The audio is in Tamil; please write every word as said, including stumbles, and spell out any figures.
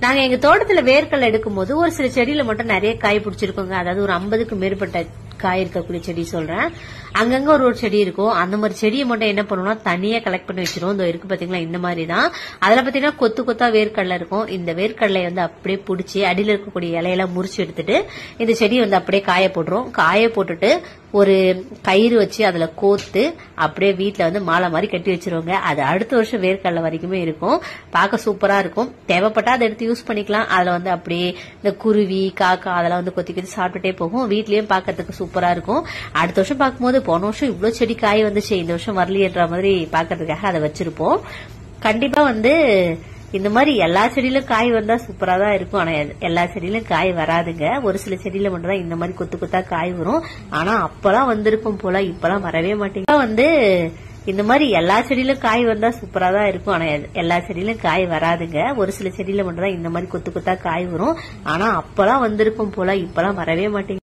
நாங்க எங்க தோட்டத்துல வேர்க்கடலை எடுக்கும் போது ஒரு சில செடியில மட்டும் நிறைய காய் பிடிச்சிருக்கோங்க. அதாவது ஒரு ஐம்பதுக்கு மேற்பட்ட காய் இருக்கக்கூடிய செடி சொல்றேன். அங்கங்க ஒரு ஒரு செடி இருக்கும். அந்த மாதிரி செடியை மட்டும் என்ன பண்ணுவோம்னா தனியா கலெக்ட் பண்ணி வச்சிருவோம். இந்த இருக்கு பாத்தீங்களா, இந்த மாதிரி தான். அதுல பாத்தீங்கன்னா கொத்து கொத்தா வேர்க்கடலை இருக்கும். இந்த வேர்க்கடலையை வந்து அப்படியே பிடிச்சி அடியில இருக்கக்கூடிய இலையெல்லாம் முறிச்சு எடுத்துட்டு இந்த செடியை வந்து அப்படியே காய போட்டுரும். காய போட்டுட்டு ஒரு கயிறு வச்சு அதுல கோத்து அப்படியே வீட்டுல வந்து மாலை மாதிரி கட்டி வச்சிருவாங்க. அது அடுத்த வருஷம் வேர்க்கடலை வரைக்குமே இருக்கும். பார்க்க சூப்பரா இருக்கும். தேவைப்பட்டா அதை எடுத்து யூஸ் பண்ணிக்கலாம். அதுல வந்து அப்படியே இந்த குருவி காக்கா அதெல்லாம் வந்து கொத்தி கொத்தி சாப்பிட்டுட்டே போகும். வீட்லயும் பாக்கிறதுக்கு சூப்பரா இருக்கும். அடுத்த வருஷம் பார்க்கும்போது போன வருஷம் இவ்வளவு செடி காய் வந்துச்சு, இந்த வருஷம் வரலையன்ற மாதிரி பாக்கிறதுக்காக அதை வச்சிருப்போம். கண்டிப்பா வந்து இந்த மாதிரி எல்லா செடியிலும் காய் வந்தா சூப்பரா தான் இருக்கும். ஆனா எல்லா செடியிலும் காய் வராதுங்க. ஒரு சில செடியில மட்டும் தான் இந்த மாதிரி கொத்து கொத்தா காய் வரும். ஆனா அப்பெல்லாம் வந்திருக்கும் போல, இப்பெல்லாம் வரவே மாட்டேங்க. வந்து இந்த மாதிரி எல்லா செடியிலும் காய் வந்தா சூப்பரா தான் இருக்கும். ஆனா எல்லா செடியிலும் காய் வராதுங்க. ஒரு சில செடியில மட்டும் தான் இந்த மாதிரி கொத்து கொத்தா காய் வரும். ஆனா அப்பெல்லாம் வந்திருக்கும் போல, இப்பெல்லாம் வரவே மாட்டேங்க.